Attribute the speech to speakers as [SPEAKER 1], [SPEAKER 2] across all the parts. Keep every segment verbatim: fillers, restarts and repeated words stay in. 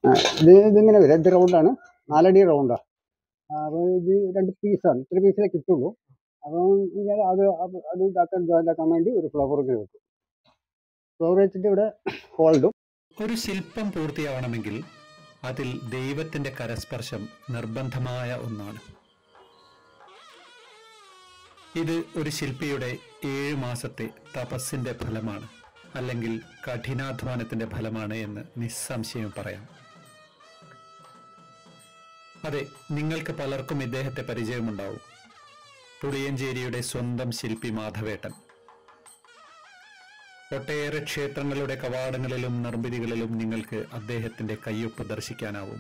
[SPEAKER 1] ആ, ഇത് ഇതിങ്ങനെ വരും. ഇത് റൗണ്ടാണ്, നാലടി റൗണ്ടാണ്. അപ്പോൾ ഇത് രണ്ട് പീസാണ്, ഇത്ര പീസിലേ കിട്ടുള്ളൂ. അപ്പം ഞാൻ അത് അത് അത് ഇതാക്കാൻ ജോയിൻ്റ് ആക്കാൻ വേണ്ടി ഒരു ഫ്ലവർ ഇങ്ങനെ വെക്കും. ഫ്ലവർ വെച്ചിട്ട് ഇവിടെ ഹോൾഡും.
[SPEAKER 2] ഒരു ശില്പം പൂർത്തിയാവണമെങ്കിൽ അതിൽ ദൈവത്തിന്റെ കരസ്പർശം നിർബന്ധമായ ഒന്നാണ്. ഇത് ഒരു ശില്പിയുടെ ഏഴു മാസത്തെ തപസ്സിന്റെ ഫലമാണ്, അല്ലെങ്കിൽ കഠിനാധ്വാനത്തിന്റെ ഫലമാണ് എന്ന് നിസ്സംശയം പറയാം. അതെ, നിങ്ങൾക്ക് പലർക്കും ഇദ്ദേഹത്തെ പരിചയമുണ്ടാവും. പുളിയഞ്ചേരിയുടെ സ്വന്തം ശില്പി മാധവേട്ടൻ. ഒട്ടേറെ ക്ഷേത്രങ്ങളുടെ കവാടങ്ങളിലും നിർമ്മിതികളിലും നിങ്ങൾക്ക് അദ്ദേഹത്തിന്റെ കയ്യൊപ്പ് ദർശിക്കാനാവും.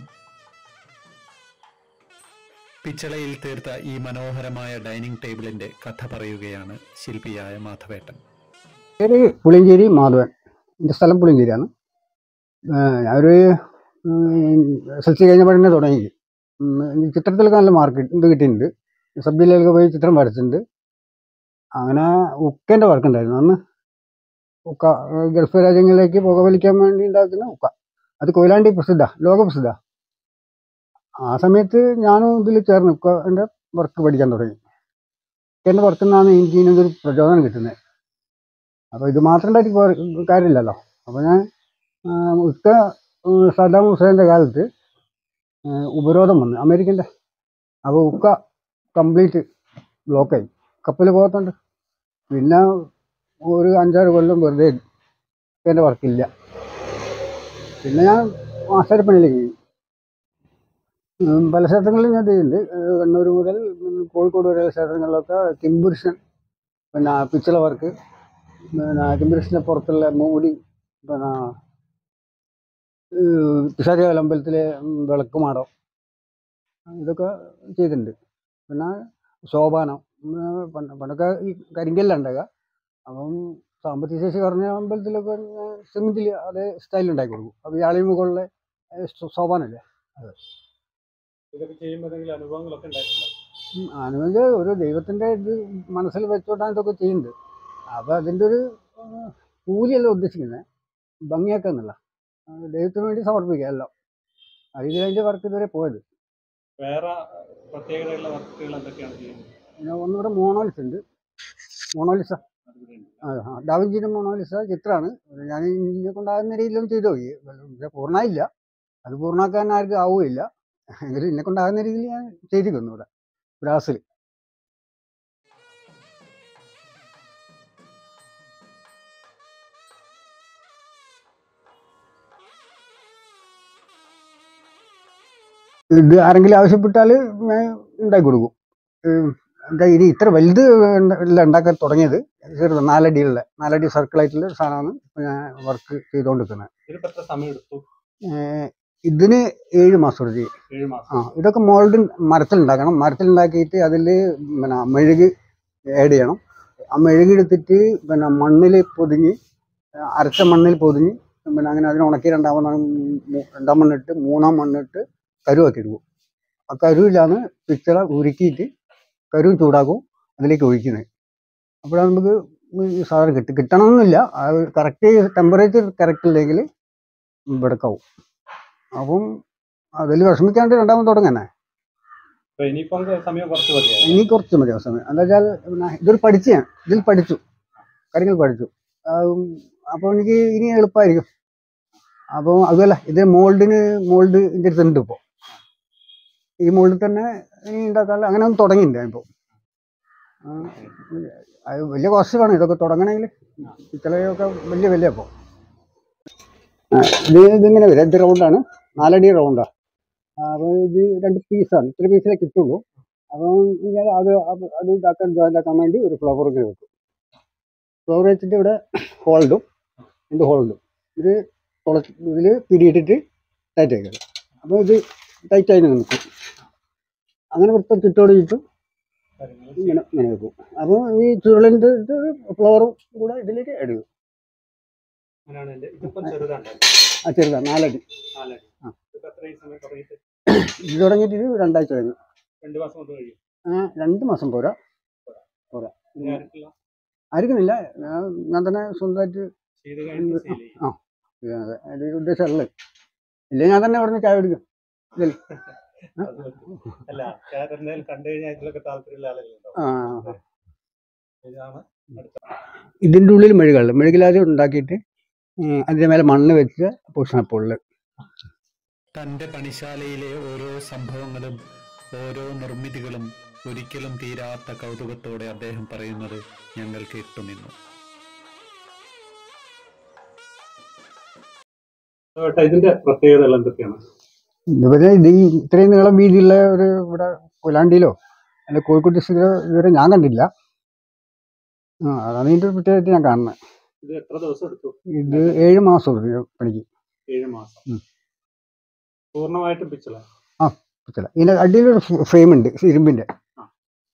[SPEAKER 2] പിച്ചളയിൽ തീർത്ത ഈ മനോഹരമായ ഡൈനിങ് ടേബിളിന്റെ കഥ പറയുകയാണ് ശില്പിയായ മാധവേട്ടൻ.
[SPEAKER 1] പേര് പുളിയഞ്ചേരി മാധവൻ. എൻ്റെ സ്ഥലം പുളിയഞ്ചേരിയാണ്. ഞാനൊരു എസ് എൽ സി കഴിഞ്ഞപ്പോഴേ തുടങ്ങി. ചിത്രത്തിലൊക്കെ നല്ല മാർക്ക് ഇത് കിട്ടിയിട്ടുണ്ട്. സബ് ജില്ലയിലൊക്കെ പോയി ചിത്രം വരച്ചിട്ടുണ്ട്. അങ്ങനെ ഉക്കേൻ്റെ വർക്ക് ഉണ്ടായിരുന്നു അന്ന്. ഉക്ക ഗൾഫ് രാജ്യങ്ങളിലേക്ക് പുകവലിക്കാൻ വേണ്ടി ഉണ്ടാക്കുന്ന ഉക്ക, അത് കൊയിലാണ്ടി പ്രസിദ്ധ, ലോക പ്രസിദ്ധ. ആ സമയത്ത് ഞാനും ഇതിൽ ചേർന്ന് ഉക്കൻ്റെ വർക്ക് പഠിക്കാൻ തുടങ്ങി. ഉക്കേൻ്റെ വർക്കിൽ നിന്നാണ് എനിക്ക് ഇതിനൊരു പ്രചോദനം കിട്ടുന്നത്. അപ്പോൾ ഇത് മാത്രം ഉണ്ടായിട്ട് കാര്യമില്ലല്ലോ. അപ്പോൾ ഞാൻ ഉക്ക സദ്ദാം ഹുസൈൻ്റെ കാലത്ത് ഉപരോധം വന്നു അമേരിക്കൻ്റെ. അപ്പോൾ ഉക്ക കംപ്ലീറ്റ് ബ്ലോക്കായി, കപ്പൽ പോകത്തുണ്ട്. പിന്നെ ഒരു അഞ്ചാറ് കൊല്ലം വെറുതെ എൻ്റെ വർക്കില്ല. പിന്നെ ഞാൻ ആശാരിപ്പണിയിലേക്ക് പോയി. പല ക്ഷേത്രങ്ങളിലും ഞാൻ ചെയ്യുന്നുണ്ട്. കണ്ണൂർ മുതൽ കോഴിക്കോട് വരെ ക്ഷേത്രങ്ങളിലൊക്കെ കിംപുരുഷൻ, പിന്നെ പിച്ചള വർക്ക്, പിന്നെ കിംപുരുഷൻ്റെ പുറത്തുള്ള മൂടി, പിന്നെ പിശാചികാവ് അമ്പലത്തിലെ വിളക്കുമാടം, ഇതൊക്കെ ചെയ്തിട്ടുണ്ട്. പിന്നെ ശോഭാനം, പണ്ടൊക്കെ ഈ കരിങ്കല്ലുണ്ടാകുക. അപ്പം സാമ്പത്തിക ശേഷി കുറഞ്ഞ അമ്പലത്തിലൊക്കെ സിമെന്റിൽ അതേ സ്റ്റൈൽ ഉണ്ടാക്കി കൊടുക്കും. അപ്പോൾ ഈ ആളി മുകളിലെ ശോഭാനല്ലേ അത്. അനുഭവം ഒരു ദൈവത്തിൻ്റെ ഇത് മനസ്സിൽ വെച്ചോട്ടാണ് ഇതൊക്കെ ചെയ്യുന്നത്. അപ്പോൾ അതിൻ്റെ ഒരു കൂലിയല്ല ഉദ്ദേശിക്കുന്നത്, ഭംഗിയാക്കാന്നല്ല, ദൈവത്തിന് വേണ്ടി സമർപ്പിക്കുക എല്ലാം. അതിൽ അതിൻ്റെ വർക്ക് ഇതുവരെ പോയത്.
[SPEAKER 2] വേറെ പ്രത്യേകതയുള്ള വർക്കുകൾ എന്തൊക്കെയാണ് ചെയ്യുന്നത്?
[SPEAKER 1] പിന്നെ ഒന്നുകൂടെ മോണോലിസ് ഉണ്ട്. മോണോലിസ, ആ ഡാവിഞ്ചിൻ്റെ മോണോലിസ ചിത്രമാണ്. ഞാൻ ഇതിനെ കൊണ്ടാകുന്ന രീതിയിലും ചെയ്തു പോയി. പക്ഷെ പൂർണ്ണമായില്ല, അത് പൂർണ്ണമാക്കാൻ ആർക്കും ആവുകയില്ല. എങ്കിലും എന്നെ കൊണ്ടാകുന്ന രീതിയിൽ ഞാൻ ചെയ്തിരിക്കുന്നു ഇവിടെ ബ്രാസിൽ. ഇത് ആരെങ്കിലും ആവശ്യപ്പെട്ടാൽ ഞാൻ ഉണ്ടാക്കി കൊടുക്കും. എന്താ ഇനി ഇത്ര വലുത് അല്ല ഉണ്ടാക്കാൻ തുടങ്ങിയത്, ചെറുത് നാലടിയുള്ള നാലടി സർക്കിളായിട്ടുള്ള ഒരു സാധനമാണ് ഞാൻ വർക്ക് ചെയ്തുകൊണ്ടിരിക്കുന്നത്. ഇതിന് ഏഴ് മാസം എടുത്ത്. ആ ഇതൊക്കെ മോൾഡ് മരത്തിലുണ്ടാക്കണം. മരത്തിലുണ്ടാക്കിയിട്ട് അതിൽ പിന്നെ മെഴുക് ആഡ് ചെയ്യണം. ആ മെഴുകി എടുത്തിട്ട് പിന്നെ മണ്ണിൽ പൊതിഞ്ഞ്, അരച്ച മണ്ണിൽ പൊതിഞ്ഞ്, പിന്നെ അങ്ങനെ അതിനെ ഉണക്കി രണ്ടാമത് രണ്ടാം മണ്ണിട്ട് മൂന്നാം മണ്ണിട്ട് കരുവാക്കി എടുക്കും. ആ കരുവിലാണ് പിച്ചള ഉരുക്കിയിട്ട് കരു ചൂടാക്കും, അതിലേക്ക് ഒഴിക്കുന്നത്. അപ്പോഴാണ് നമുക്ക് ഈ സാധനം കിട്ടും. കിട്ടണമെന്നില്ല, ആ കറക്റ്റ് ടെമ്പറേച്ചർ കറക്റ്റ് ഇല്ലെങ്കിൽ വെടുക്കാവും. അപ്പം അതിൽ വിഷമിക്കാണ്ട് രണ്ടാമത് തുടങ്ങാനേ ഇനി കുറച്ച് മതി സമയം. എന്താ വെച്ചാൽ പിന്നെ ഇതൊരു പഠിച്ചു, ഞാൻ ഇതിൽ പഠിച്ചു, കാര്യങ്ങൾ പഠിച്ചു. അപ്പോൾ എനിക്ക് ഇനി എളുപ്പമായിരിക്കും. അപ്പോൾ അതുമല്ല, ഇത് മോൾഡിന് മോൾഡ് ഇതിൻ്റെ അടുത്തുണ്ട്. ഇപ്പോൾ ഈ മോൾഡിൽ തന്നെ ഇനി ഉണ്ടാക്കാനുള്ള അങ്ങനെ ഒന്നും തുടങ്ങിയില്ല. ഇപ്പോൾ അത് വലിയ കോസ്റ്റ് വേണം ഇതൊക്കെ തുടങ്ങണമെങ്കിൽ. പിച്ചളയൊക്കെ വലിയ വലിയ. അപ്പോൾ ഇത് ഇതിങ്ങനെ വരും. ഇത് റൗണ്ടാണ്, നാലടി റൗണ്ടാണ്. അപ്പോൾ ഇത് രണ്ട് പീസാണ്, ഇത്ര പീസിലേ കിട്ടുള്ളൂ. അപ്പം ഞാൻ അത് അത് ഇതാക്കാൻ ജോയിൻ്റ് ആക്കാൻ വേണ്ടി ഒരു ഫ്ലവർ ഇങ്ങനെ വെക്കും. ഫ്ലവർ വെച്ചിട്ട് ഇവിടെ ഹോൾഡും, രണ്ട് ഹോൾഡും. ഇത് തുളച്ച് ഇതിൽ പിടിയിട്ടിട്ട് ടൈറ്റ് ആക്കുക. അപ്പോൾ ഇത് ടൈറ്റായി നിൽക്കും. അങ്ങനെ വൃത്തം ചുറ്റോട് ചുറ്റും ഇങ്ങനെ ഇങ്ങനെ വെക്കും. അപ്പോൾ ഈ ചുരുളിൻ്റെ ഫ്ലവറും കൂടെ ഇതിലേക്ക് ആഡ് ചെയ്യും. ആ ചെറുതാണ്, നാലടി. ആ ഇത് തുടങ്ങിയിട്ട് ഇത് രണ്ടാഴ്ച കഴിഞ്ഞു. ആ രണ്ട് മാസം പോരാ പോരാ ആയിരിക്കുന്നില്ല. ഞാൻ തന്നെ സ്വന്തമായിട്ട്. ആ അതെ, അതിൻ്റെ ഉദ്ദേശമല്ലേ. ഇല്ല ഞാൻ തന്നെ അവിടെ നിന്ന് ചായ കുടിക്കും. ഇതിൽ.
[SPEAKER 3] അല്ല എന്തെങ്കിലും കണ്ടു കഴിഞ്ഞാൽ ഇതിലൊക്കെ താല്പര്യമുള്ള ആളുകളുണ്ടോ?
[SPEAKER 1] ആ
[SPEAKER 3] ഇതാണ്
[SPEAKER 1] ഇതിൻ്റെ ഉള്ളിൽ മെഴുകൾ മെഴുകിലാതെ ഉണ്ടാക്കിയിട്ട് ഉം, അതിൻ്റെ മേലെ മണ്ണ് വെച്ച് പൂഷണപ്പുള്ള്.
[SPEAKER 2] തന്റെ പണിശാലയിലെ ഓരോ സംഭവങ്ങളും ഓരോ നിർമ്മിതികളും ഒരിക്കലും തീരാത്ത കൗതുകത്തോടെ അദ്ദേഹം പറയുന്നത് ഞങ്ങൾ കേട്ടുനിന്നു.
[SPEAKER 3] ചേട്ടാ, ഇതിന്റെ പ്രത്യേകതകൾ എന്തൊക്കെയാണ്?
[SPEAKER 1] ഇതുവരെ ഇത് ഈ ഇത്രയും നീളം വീതിയുള്ള ഒരു ഇവിടെ കൊയിലാണ്ടിയിലോ അല്ലെ കോഴിക്കോട് ഡിസ്ട്രിക്റ്റിലോ ഇതുവരെ ഞാൻ കണ്ടില്ല. ആ അതാണ് ഇതിൻ്റെ ഒരു പ്രത്യേകത ഞാൻ കാണുന്നത്.
[SPEAKER 3] ഇത് എത്ര ദിവസം എടുത്തു?
[SPEAKER 1] ഇത് ഏഴ് മാസം എടുത്തു പണിക്ക്.
[SPEAKER 3] ഏഴ് മാസം.
[SPEAKER 1] ഉം.
[SPEAKER 3] പൂർണ്ണമായിട്ടും പിച്ചള?
[SPEAKER 1] ആ പറ്റില്ല. ഇതിൻ്റെ അടിയിലൊരു ഫ്രെയിം ഉണ്ട് ഇരുമ്പിൻ്റെ.
[SPEAKER 3] ആ.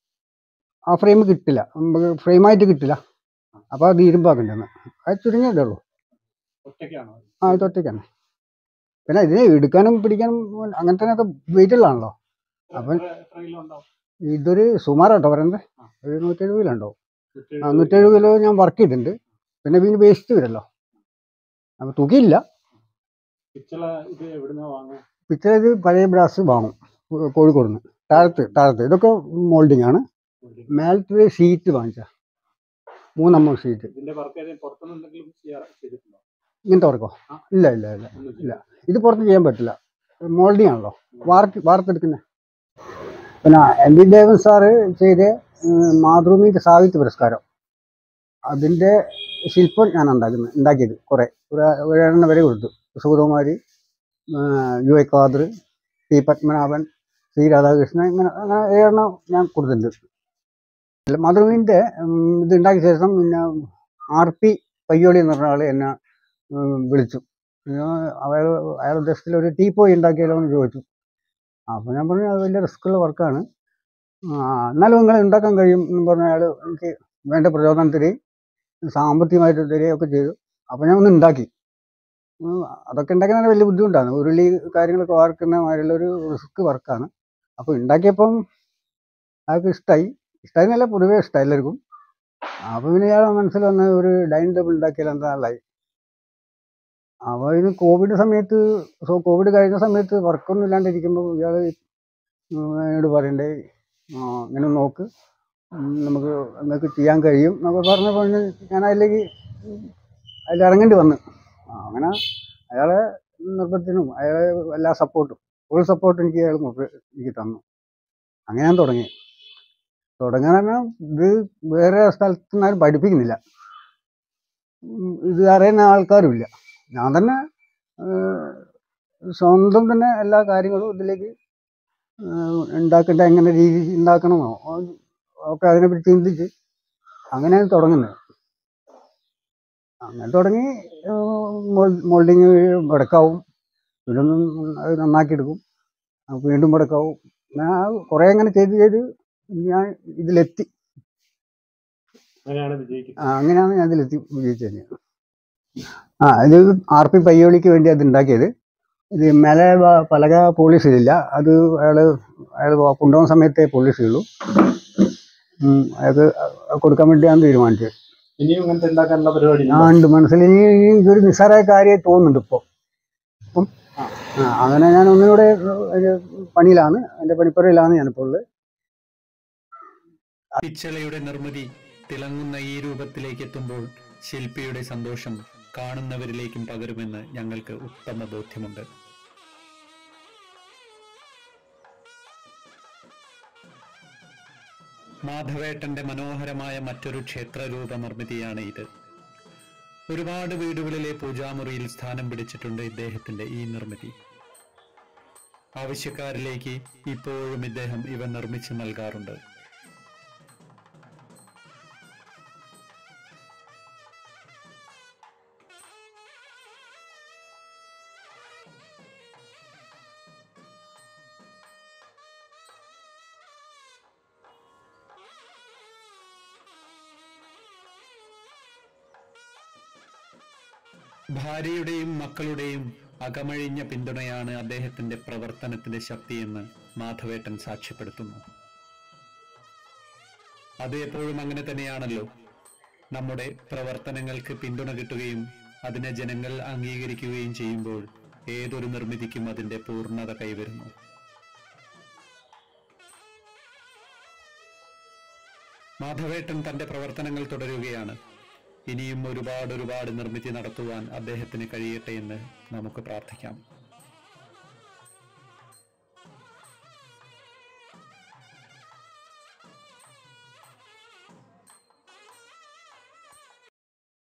[SPEAKER 1] ആ ഫ്രെയിം കിട്ടില്ല, നമുക്ക് ഫ്രെയിമായിട്ട് കിട്ടില്ല. അപ്പോൾ അത് ഇരുമ്പാക്കണ്ടെന്ന് അത് ചുരുങ്ങിയതേ ഉള്ളൂ.
[SPEAKER 3] ഒറ്റയ്ക്കാണോ?
[SPEAKER 1] ആ ഇത് ഒറ്റയ്ക്കാണ്. പിന്നെ ഇതിനെ എടുക്കാനും പിടിക്കാനും അങ്ങനത്തെ വെയിറ്റ് ഉള്ളതാണല്ലോ. അപ്പം
[SPEAKER 3] എത്ര- എത്ര കിലോ ഉണ്ടാവും?
[SPEAKER 1] ഇതൊരു സുമാറാട്ടോ പറയുന്നത്.
[SPEAKER 3] ആ.
[SPEAKER 1] ഒരു നൂറ്റെഴുപത് കിലോ ഉണ്ടാവും.
[SPEAKER 3] നൂറ്റി
[SPEAKER 1] ആ നൂറ്റെഴുപത് കിലോ ഞാൻ വർക്ക് ചെയ്തിട്ടുണ്ട്. പിന്നെ പിന്നെ വേസ്റ്റ് വരുമല്ലോ, അപ്പോൾ തുകയില്ല.
[SPEAKER 3] പിച്ചള ഇത് എവിടുന്നാ വാങ്ങുക?
[SPEAKER 1] പിച്ചർ ഇത് പഴയ ബ്രാസ് വാങ്ങും കോ- കോഴിക്കോട് നിന്ന്. താഴത്ത് താഴത്ത് ഇതൊക്കെ മോൾഡിംഗ് ആണ്. മേലത്തെ ഷീറ്റ് വാങ്ങിച്ച മൂന്നമ്മ ഷീറ്റ്.
[SPEAKER 3] ഇതിന്റെ വർക്ക് ഏതെങ്കിലും പുറത്തുനിന്ന് എന്തെങ്കിലും ചെയ്യാറ് ചെയ്തിട്ടുണ്ടോ?
[SPEAKER 1] ഇങ്ങനത്തെ വർക്കോ?
[SPEAKER 3] ആ.
[SPEAKER 1] ഇല്ല ഇല്ല ഇല്ല
[SPEAKER 3] ഒന്നും
[SPEAKER 1] ഇല്ല. ഇത് പുറത്ത് ചെയ്യാൻ പറ്റില്ല, മോൾഡിംഗ് ആണല്ലോ, വാർത്ത് വാർത്തെടുക്കുന്നത്. പിന്നെ എം വി ദേവൻ സാറ് ചെയ്ത ഉം, മാതൃഭൂമി സാഹിത്യ പുരസ്കാരം അതിൻ്റെ ശില്പം ഞാൻ ഉണ്ടാക്കുന്നത് ഉണ്ടാക്കിയത് കുറേ ഒരു ഒരെണ്ണം വരെ കൊടുത്തു. Sugathakumari, U A Khader, T Padmanabhan, C Radhakrishnan, ഇങ്ങനെ അങ്ങനെ ഏഴെണ്ണം ഞാൻ കൊടുത്തിട്ടുണ്ട്. അല്ല മാതൃഭൂമിൻ്റെ ഇത് ഉണ്ടാക്കിയ ശേഷം പിന്നെ ആർ പി പയ്യോളി എന്ന് പറഞ്ഞ ആൾ എന്നെ ഉം, വിളിച്ചു. അയാൾ അയാൾ ഉദ്ദേശത്തിൽ ഒരു ടീപ്പോയി ഉണ്ടാക്കിയാലോ എന്ന് ചോദിച്ചു. അപ്പോൾ ഞാൻ പറഞ്ഞു അത് വലിയ റിസ്ക്കുള്ള വർക്കാണ്, എന്നാലും നിങ്ങൾ ഉണ്ടാക്കാൻ കഴിയും എന്ന് പറഞ്ഞ അയാൾ എനിക്ക് വേണ്ട പ്രചോദനം തരികയും സാമ്പത്തികമായിട്ട് തരികയും ഒക്കെ ചെയ്തു. അപ്പോൾ ഞാൻ ഒന്ന് ഉണ്ടാക്കി. ഉം, അതൊക്കെ ഉണ്ടാക്കാൻ വലിയ ബുദ്ധിമുട്ടാണ്. ഉരുളി കാര്യങ്ങളൊക്കെ വാർക്കുന്ന മാതിരിയുള്ളൊരു റിസ്ക് വർക്കാണ്. അപ്പോൾ ഉണ്ടാക്കിയപ്പം അയാൾക്ക് ഇഷ്ടമായി. ഇഷ്ടമായി എന്നല്ല, പൊതുവേ ഇഷ്ടമായി എല്ലാവർക്കും. അപ്പോൾ പിന്നെ ഇയാളെ മനസ്സിൽ വന്ന ഒരു ഡൈനിങ് ടേബിൾ ഉണ്ടാക്കിയാൽ എന്താ നല്ലതായി. അപ്പോൾ ഇതിന് കോവിഡ് സമയത്ത് സോ കോവിഡ് കഴിഞ്ഞ സമയത്ത് വർക്കൊന്നും ഇല്ലാണ്ടിരിക്കുമ്പോൾ ഇയാൾ എന്നോട് പറയണ്ടേ, ആ, ഇങ്ങനെ നോക്ക്, ഉം, നമുക്ക് നിങ്ങൾക്ക് ചെയ്യാൻ കഴിയും എന്നൊക്കെ പറഞ്ഞ പറഞ്ഞ് ഞാൻ അതിലേക്ക് അതിൽ ഇറങ്ങേണ്ടി വന്നു. ആ, അങ്ങനെ അയാളെ നിർബന്ധത്തിനും അയാളെ എല്ലാ സപ്പോർട്ടും ഫുൾ സപ്പോർട്ടും എനിക്ക് അയാൾ മുമ്പ് എനിക്ക് തന്നു. അങ്ങനെ ഞാൻ തുടങ്ങി. തുടങ്ങാൻ പറഞ്ഞാൽ ഇത് വേറെ സ്ഥലത്തു നിന്ന് ആരും പഠിപ്പിക്കുന്നില്ല, ഉം, ഇത് അറിയുന്ന ആൾക്കാരും ഇല്ല. ഞാൻ തന്നെ ഏഹ്, സ്വന്തം തന്നെ എല്ലാ കാര്യങ്ങളും ഇതിലേക്ക് ഏഹ്, ഉണ്ടാക്കേണ്ട എങ്ങനെ രീതി ഉണ്ടാക്കണമോ ഒക്കെ അതിനെപ്പറ്റി ചിന്തിച്ച് അങ്ങനെയാണ് തുടങ്ങുന്നത്. അങ്ങനെ തുടങ്ങി മോൾഡിങ് മുടക്കാവും, ഇതൊന്നും അത് നന്നാക്കി എടുക്കും, അപ്പൊ വീണ്ടും മുടക്കാവും. ഞാൻ കുറേ അങ്ങനെ ചെയ്ത് ചെയ്ത് ഞാൻ ഇതിലെത്തി.
[SPEAKER 3] അങ്ങനെയാണ് വിജയിക്കുന്നത്.
[SPEAKER 1] ആ, അങ്ങനെയാണ് ഞാൻ ഇതിലെത്തി വിജയിച്ചു തന്നെയാണ്. ആ ഇത് ആർ പി പയ്യോളിക്ക് വേണ്ടി അത് ഉണ്ടാക്കിയത്. ഇത് മേലെ വ- പലക പോളിഷ് ചെയ്തില്ല, അത് അയാൾ അയാൾ കൊണ്ടുപോകുന്ന സമയത്തേ പോളിഷ് ചെയ്യുള്ളൂ. ഉം, അയാൾക്ക് കൊടുക്കാൻ വേണ്ടിയാണ് തീരുമാനിച്ചത്.
[SPEAKER 3] ഇനിയും ഇങ്ങനത്തെ ഉണ്ടാക്കാനുള്ള പരിപാടി
[SPEAKER 1] ആ ഉണ്ട് മനസ്സിൽ. ഇനി ഇനി ഇതൊരു നിസ്സാരമായ കാര്യമായി തോന്നുന്നുണ്ട് ഇപ്പോൾ. അപ്പം ആ അങ്ങനെ ഞാൻ ഒന്നുകൂടെ ഒരു പണിയിലാണ്, എൻ്റെ പണിപ്പുരയിലാണ് ഞാനിപ്പോൾ ഉള്ളത്.
[SPEAKER 2] പിച്ചളയുടെ നിർമ്മിതി തിളങ്ങുന്ന ഈ രൂപത്തിലേക്ക് എത്തുമ്പോൾ ശില്പിയുടെ സന്തോഷം കാണുന്നവരിലേക്കും പകരുമെന്ന് ഞങ്ങൾക്ക് ഉത്തമ ബോധ്യമുണ്ട്. മാധവേട്ടന്റെ മനോഹരമായ മറ്റൊരു ക്ഷേത്രരൂപ നിർമ്മിതിയാണ് ഇത്. ഒരുപാട് വീടുകളിലെ പൂജാമുറിയിൽ സ്ഥാനം പിടിച്ചിട്ടുണ്ട് ഇദ്ദേഹത്തിന്റെ ഈ നിർമ്മിതി. ആവശ്യക്കാരിലേക്ക് ഇപ്പോഴും ഇദ്ദേഹം ഇവ നിർമ്മിച്ചു നൽകാറുണ്ട്. ഭാര്യയുടെയും മക്കളുടെയും അകമഴിഞ്ഞ പിന്തുണയാണ് അദ്ദേഹത്തിന്റെ പ്രവർത്തനത്തിന്റെ ശക്തിയെന്ന് മാധവേട്ടൻ സാക്ഷ്യപ്പെടുത്തുന്നു. അത് എപ്പോഴും അങ്ങനെ തന്നെയാണല്ലോ. നമ്മുടെ പ്രവർത്തനങ്ങൾക്ക് പിന്തുണ കിട്ടുകയും അതിനെ ജനങ്ങൾ അംഗീകരിക്കുകയും ചെയ്യുമ്പോൾ ഏതൊരു നിർമ്മിതിക്കും അതിൻ്റെ പൂർണ്ണത കൈവരുന്നു. മാധവേട്ടൻ തൻ്റെ പ്രവർത്തനങ്ങൾ തുടരുകയാണ്. ഇനിയും ഒരുപാട് ഒരുപാട് നിർമ്മിതി നടത്തുവാൻ അദ്ദേഹത്തിന് കഴിയട്ടെ എന്ന് നമുക്ക് പ്രാർത്ഥിക്കാം.